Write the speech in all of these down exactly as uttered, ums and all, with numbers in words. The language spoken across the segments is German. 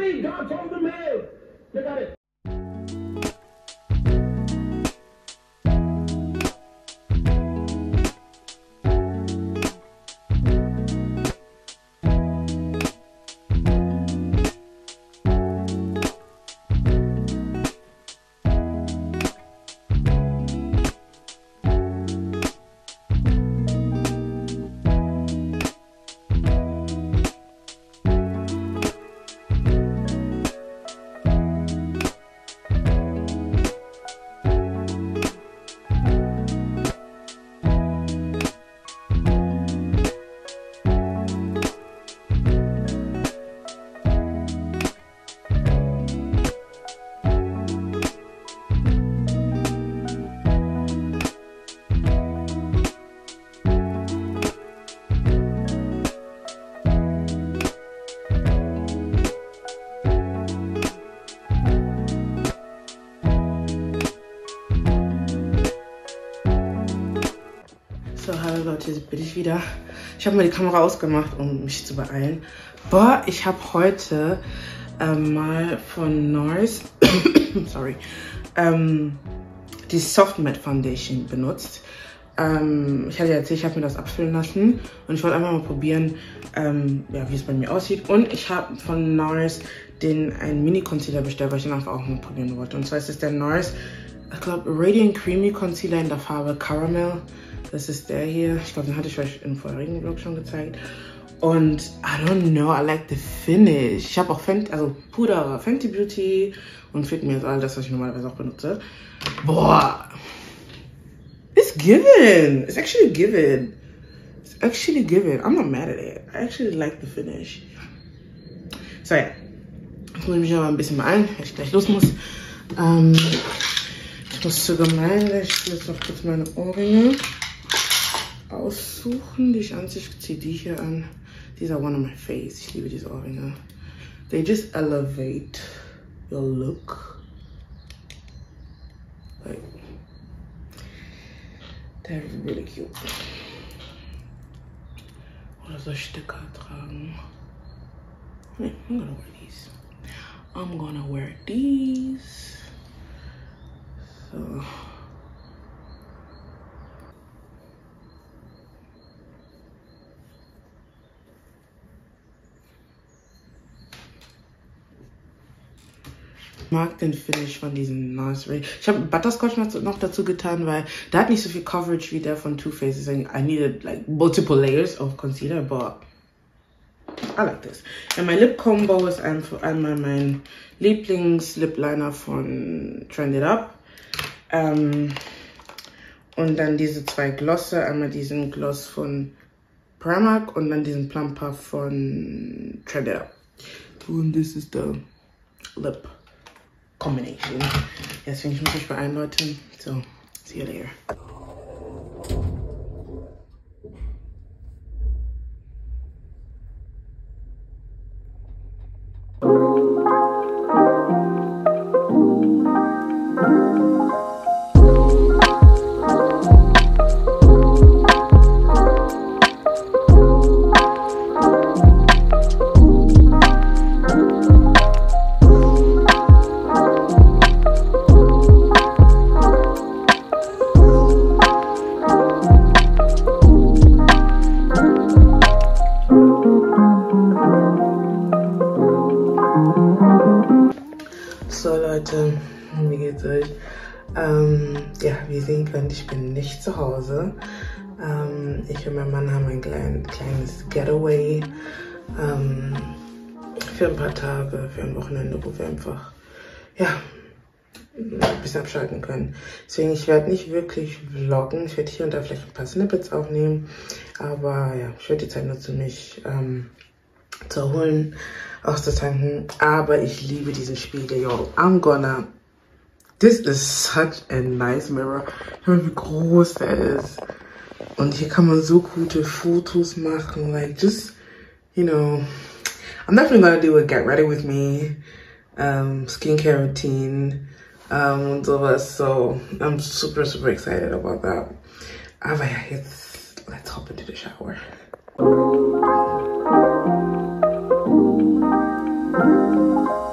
believe God told them to. Look at it. So, hallo Leute, jetzt bin ich wieder. Ich habe mal die Kamera ausgemacht, um mich zu beeilen. Boah, ich habe heute ähm, mal von NARS, sorry, ähm, die Soft Matte Foundation benutzt. Ähm, ich hatte ja erzählt, ich habe mir das abfüllen lassen und ich wollte einfach mal probieren, ähm, ja, wie es bei mir aussieht. Und ich habe von NARS den einen Mini-Concealer bestellt, weil ich den einfach auch mal probieren wollte. Und zwar ist es der NARS, ich glaube, Radiant Creamy Concealer in der Farbe Caramel. Das ist der hier. Ich glaube, den hatte ich euch im vorherigen Vlog schon gezeigt. Und I don't know, I like the finish. Ich habe auch Fenty, also Puder, Fenty Beauty und Fit Me ist all das, was ich normalerweise auch benutze. Boah, it's given. It's actually given. It's actually given. I'm not mad at it. I actually like the finish. So ja, jetzt muss ich mich aber ein bisschen beeilen, weil ich gleich los muss. Ähm, ich muss sogar meinen, ich will jetzt noch kurz meine Ohrringe aussuchen, die ich anziehe. Ich ziehe die hier an. These are one on my face. Ich liebe diese Ohrringe. They just elevate your look. Like, they're really cute. Oder soll ich Sticker tragen? Nee, I'm gonna wear these. I'm gonna wear these. So. Ich mag den Finish von diesem NARS Ray. Ich habe Butterscotch noch dazu getan, weil der hat nicht so viel Coverage wie der von Too Faced. I needed like multiple layers of concealer, but I like this. Und mein Lip Combo ist einfach einmal mein Lieblings-Lip Liner von Trend It Up. Ähm, und dann diese zwei Glosse. Einmal diesen Gloss von Primark und dann diesen Plum Puff von Trend It Up. Und this is the lip combination. Deswegen ich muss mich beeilen, Leute. So, see you later. So Leute, wie geht's euch? Ähm, ja, wie ihr sehen könnt, ich bin nicht zu Hause. Ähm, ich und mein Mann haben ein klein, kleines Getaway ähm, für ein paar Tage, für ein Wochenende, wo wir einfach ja, ein bisschen abschalten können. Deswegen, ich werde nicht wirklich vloggen. Ich werde hier und da vielleicht ein paar Snippets aufnehmen. Aber ja, ich werde die Zeit nutzen, mich ähm, zu erholen, auszutanken. Aber ich liebe diesen Spiegel, yo. I'm gonna... This is such a nice mirror. Schau mal, wie groß der ist. Und hier kann man so gute Fotos machen. Like, just, you know... I'm definitely gonna do a get ready with me, um, skincare routine, um, und sowas. So, I'm super, super excited about that. Aber ja, jetzt, let's hop into the shower. Thank you.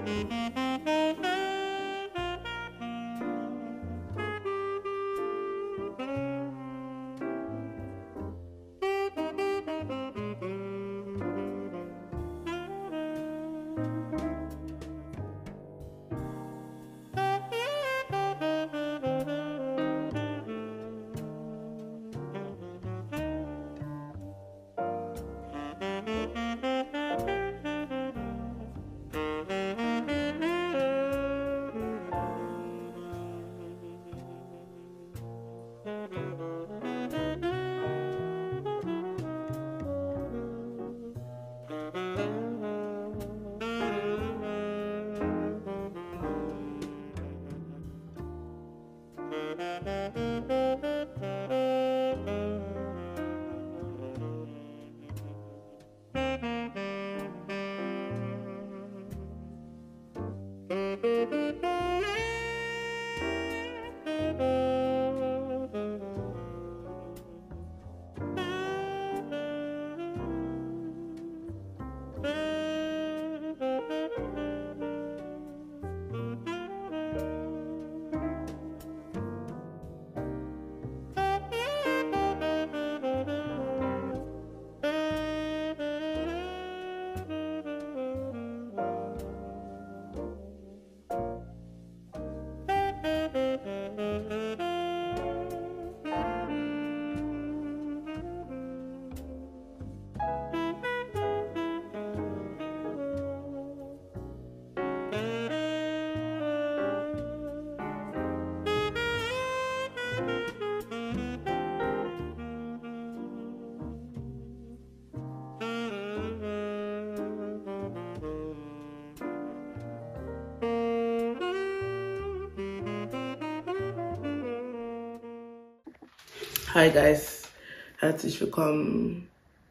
Hi guys, herzlich willkommen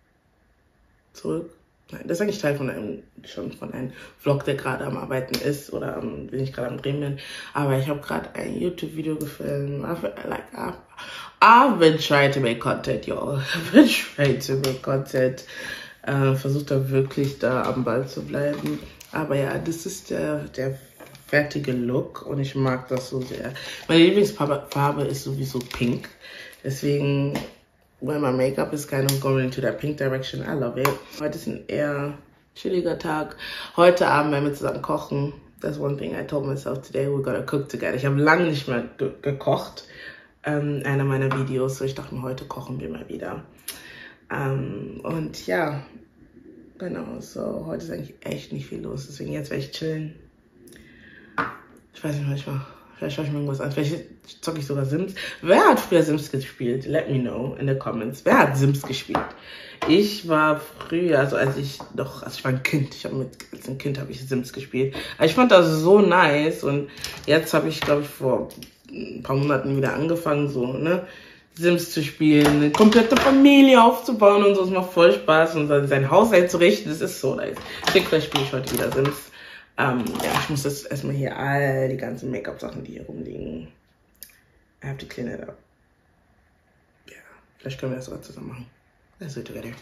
zurück. Nein, das ist eigentlich Teil von einem, schon von einem Vlog, der gerade am Arbeiten ist oder um, wenn ich gerade am Drehen bin. Aber ich habe gerade ein YouTube-Video gefilmt. I've, like, I've, I've been trying to make content, y'all. I've been trying to make content. Äh, Versucht da wirklich da am Ball zu bleiben. Aber ja, das ist der, der fertige Look und ich mag das so sehr. Meine Lieblingsfarbe ist sowieso pink. Deswegen, when my makeup is kind of going into that pink direction, I love it. Heute ist ein eher chilliger Tag. Heute Abend werden wir zusammen kochen. That's one thing I told myself today, we're gonna cook together. Ich habe lange nicht mehr ge gekocht, ähm, einer meiner Videos. So ich dachte mir, heute kochen wir mal wieder. Ähm, und ja, genau, so heute ist eigentlich echt nicht viel los. Deswegen jetzt werde ich chillen. Ich weiß nicht, was ich mache. Vielleicht schaue ich mir irgendwas an. Vielleicht zocke ich sogar Sims. Wer hat früher Sims gespielt? Let me know in the comments. Wer hat Sims gespielt? Ich war früher, also als ich noch, also ich war ein Kind. Ich habe mit, als ein Kind habe ich Sims gespielt. Also ich fand das so nice. Und jetzt habe ich, glaube ich, vor ein paar Monaten wieder angefangen, so, ne, Sims zu spielen, eine komplette Familie aufzubauen und so. Es macht voll Spaß und sein Haus einzurichten. Das ist so nice. Ich denke, vielleicht spiele ich heute wieder Sims. Ähm, ja, ich muss jetzt erstmal hier all die ganzen Make-up-Sachen, die hier rumliegen. I have to clean it up. Ja, vielleicht können wir das sogar zusammen machen. Let's do it together.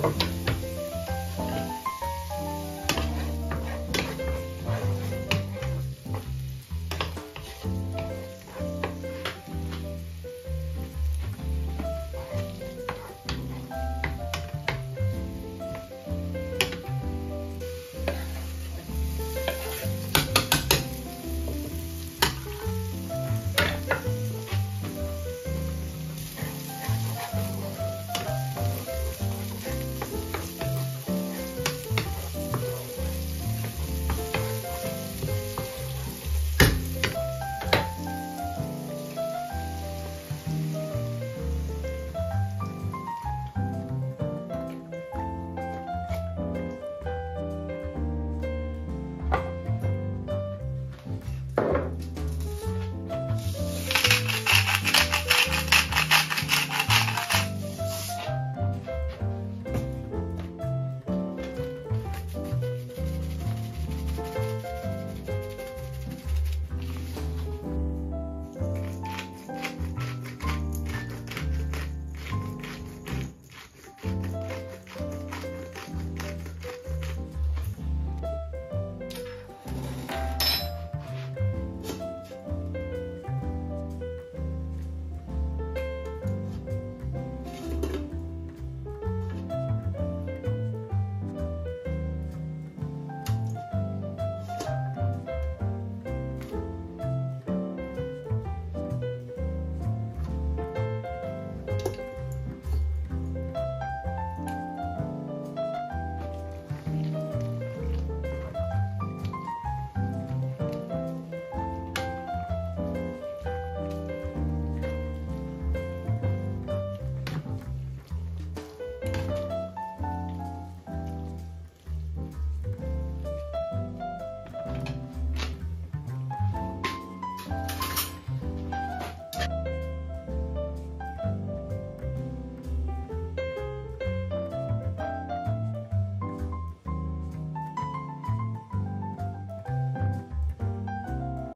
Ciao.